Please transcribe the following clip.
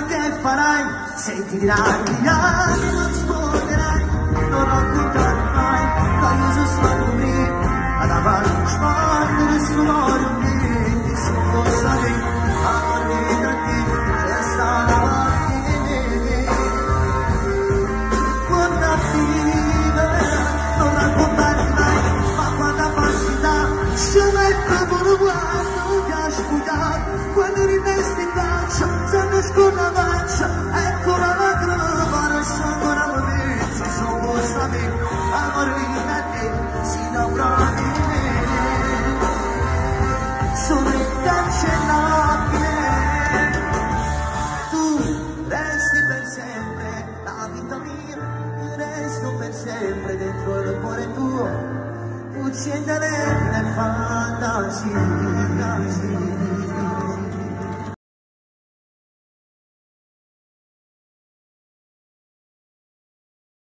che farai? Se ti dirai non risponderai, non raccontarmi mai, voglio scoprir, ad avanti spandere su l'oro di sposare, amore da te, resta davanti a me. Quando vive, non raccontarmi mai, ma quando facci da, ci metto con un guardo, ti ha spugliato, quando rimesti